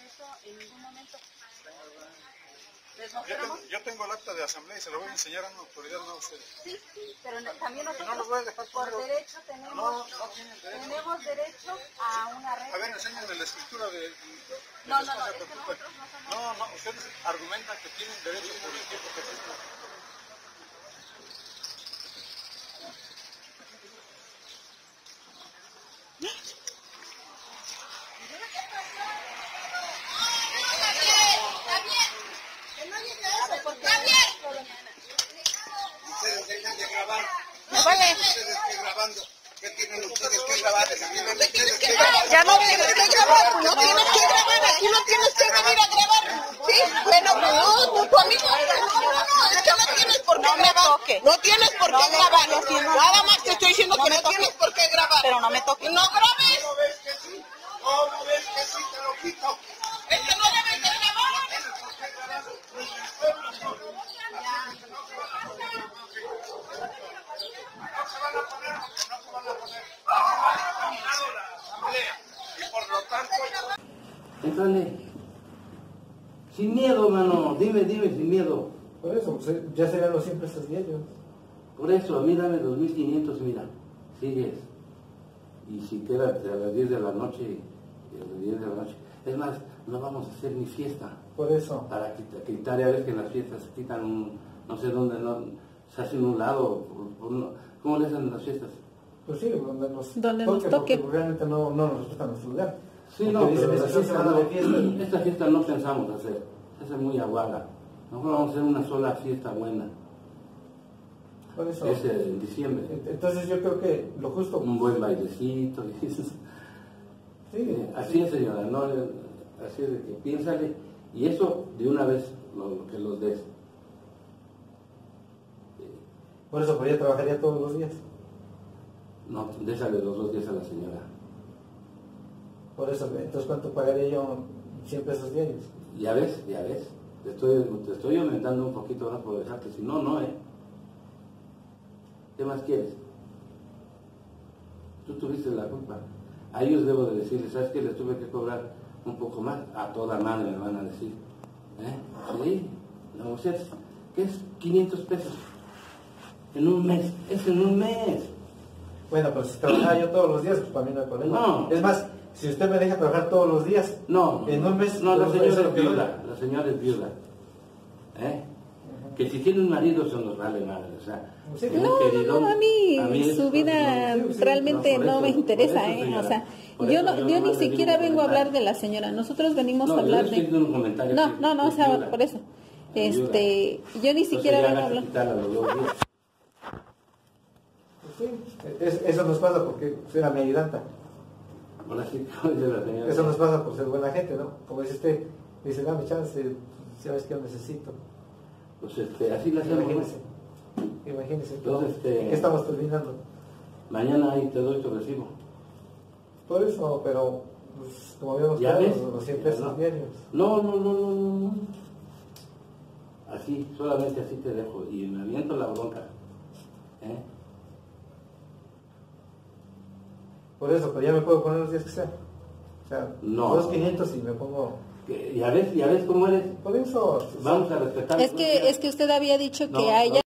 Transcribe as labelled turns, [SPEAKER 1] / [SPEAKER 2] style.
[SPEAKER 1] eso en ningún momento. ¿Les
[SPEAKER 2] Yo
[SPEAKER 1] mostramos?
[SPEAKER 2] tengo el acta de asamblea y se lo voy a enseñar a una autoridad, no a ustedes.
[SPEAKER 1] Sí, pero también nosotros
[SPEAKER 2] No los voy a dejar
[SPEAKER 1] por
[SPEAKER 2] poner.
[SPEAKER 1] derecho tenemos,
[SPEAKER 2] No tienen derecho.
[SPEAKER 1] tenemos derecho a una red.
[SPEAKER 2] A ver, enséñenme la escritura de
[SPEAKER 1] No,
[SPEAKER 2] es que
[SPEAKER 1] nosotros no somos...
[SPEAKER 2] No, ustedes argumentan que tienen derecho por el tiempo que tengo.
[SPEAKER 3] Ustedes dejan de grabar.
[SPEAKER 1] Vale.
[SPEAKER 3] Ustedes que grabando. ¿Qué tienen ustedes que grabar? Tienen ustedes que grabar.
[SPEAKER 4] Ya no tienes que grabar, no tienes que grabar, aquí no tienes que venir a grabar. Sí, bueno, no, tu amigo, no, es que no tienes por qué grabar. No tienes por qué grabar. Nada más te estoy diciendo que no tienes por qué grabar.
[SPEAKER 1] Pero no me toques.
[SPEAKER 4] No grabes.
[SPEAKER 3] ¿Cómo ves que sí? ¿Cómo ves que sí? Te lo quito.
[SPEAKER 4] Es que no debes de grabar.
[SPEAKER 3] Y por lo tanto...
[SPEAKER 5] Entrale. Sin miedo, mano. Dime, sin miedo.
[SPEAKER 6] Por eso, pues, ya serían los 100 pesos diarios.
[SPEAKER 5] Por eso, a mí dame 2.500, mira. Sigues. Y si quédate a las 10 de la noche, a las 10 de la noche. Es más, no vamos a hacer ni fiesta.
[SPEAKER 6] Por eso.
[SPEAKER 5] Para quitar, ya ves que en las fiestas se quitan un, no sé dónde, no, se hacen un lado. ¿Cómo le hacen en las fiestas?
[SPEAKER 6] Pues sí, donde
[SPEAKER 7] nos toque.
[SPEAKER 6] Porque realmente no nos respetan nuestro lugar.
[SPEAKER 5] Sí,
[SPEAKER 6] Porque
[SPEAKER 5] no,
[SPEAKER 6] dicen,
[SPEAKER 5] pero
[SPEAKER 6] esta semana de fiesta.
[SPEAKER 5] esta fiesta no pensamos hacer. Esa es muy aguada. Mejor vamos a hacer una sola fiesta buena.
[SPEAKER 6] Por eso.
[SPEAKER 5] Es en diciembre.
[SPEAKER 6] Entonces yo creo que lo justo...
[SPEAKER 5] Un buen bailecito.
[SPEAKER 6] Sí,
[SPEAKER 5] así es, señora, ¿no? Así es de que piénsale. Y eso de una vez que los des.
[SPEAKER 6] por eso, pues ella trabajaría todos los días.
[SPEAKER 5] No, désale los 2 días a la señora.
[SPEAKER 6] Por eso, entonces ¿cuánto pagaría yo? 100 pesos diarios.
[SPEAKER 5] Ya ves. Te estoy aumentando un poquito ahora por dejarte. Si no, no, ¿eh? ¿Qué más quieres? Tú tuviste la culpa. A ellos debo de decirles, ¿sabes qué? Les tuve que cobrar un poco más. A toda madre me van a decir. Sí, negocias. ¿Qué es 500 pesos? En un mes. Es en un mes.
[SPEAKER 6] Bueno, pues si trabajara yo todos los días, pues para mí no hay problema.
[SPEAKER 5] No.
[SPEAKER 6] Es más, si usted me deja trabajar todos los días,
[SPEAKER 5] No.
[SPEAKER 6] en un mes...
[SPEAKER 5] No, la
[SPEAKER 6] pues,
[SPEAKER 5] señora
[SPEAKER 6] eso
[SPEAKER 5] es
[SPEAKER 6] lo que
[SPEAKER 5] viuda.
[SPEAKER 6] doy.
[SPEAKER 5] La señora es viuda. Que si tiene un marido, eso nos vale madre. O sea,
[SPEAKER 6] Sí.
[SPEAKER 5] un
[SPEAKER 7] No,
[SPEAKER 5] queridón,
[SPEAKER 7] a mí
[SPEAKER 5] es-
[SPEAKER 7] su vida
[SPEAKER 6] no, sí,
[SPEAKER 7] realmente
[SPEAKER 5] por
[SPEAKER 7] no
[SPEAKER 5] eso,
[SPEAKER 7] me interesa,
[SPEAKER 5] por eso, señora.
[SPEAKER 7] o sea,
[SPEAKER 5] Por
[SPEAKER 7] yo
[SPEAKER 5] eso
[SPEAKER 7] no, yo ni
[SPEAKER 5] nomás le
[SPEAKER 7] siquiera
[SPEAKER 5] digo un
[SPEAKER 7] vengo a hablar
[SPEAKER 5] comentario.
[SPEAKER 7] de la señora, nosotros venimos
[SPEAKER 5] No,
[SPEAKER 7] a
[SPEAKER 5] yo
[SPEAKER 7] hablar
[SPEAKER 5] le estoy dando un comentario
[SPEAKER 7] No,
[SPEAKER 5] que-
[SPEAKER 7] no, o
[SPEAKER 5] que es
[SPEAKER 7] sea,
[SPEAKER 5] viuda.
[SPEAKER 7] por eso,
[SPEAKER 5] Es viuda.
[SPEAKER 7] yo ni siquiera vengo a hablar.
[SPEAKER 5] Quitarla los 2 días.
[SPEAKER 6] Pues sí, eso nos pasa porque era mi ayudanta.
[SPEAKER 5] Ahora sí, como dice la señora.
[SPEAKER 6] Eso nos pasa por ser buena gente, ¿no? Como dice usted, dice, dame chance, sabes que yo necesito.
[SPEAKER 5] Pues así la hacemos.
[SPEAKER 6] Imagínese.
[SPEAKER 5] Entonces,
[SPEAKER 6] ¿Qué estamos terminando?
[SPEAKER 5] Mañana ahí te doy tu recibo.
[SPEAKER 6] Por eso, pero pues, como habíamos
[SPEAKER 5] ¿Ya ves?
[SPEAKER 6] quedado, los 100 pesos
[SPEAKER 5] No.
[SPEAKER 6] diarios.
[SPEAKER 5] No. Así, solamente así te dejo. Y me aviento la bronca.
[SPEAKER 6] Por eso, pero ya me puedo poner los días que sea. O sea,
[SPEAKER 5] No.
[SPEAKER 6] 2.500 y me pongo...
[SPEAKER 5] Ya ves cómo eres.
[SPEAKER 6] Por eso...
[SPEAKER 5] Vamos a respetar.
[SPEAKER 7] Es que usted había dicho que
[SPEAKER 5] No,
[SPEAKER 7] a ella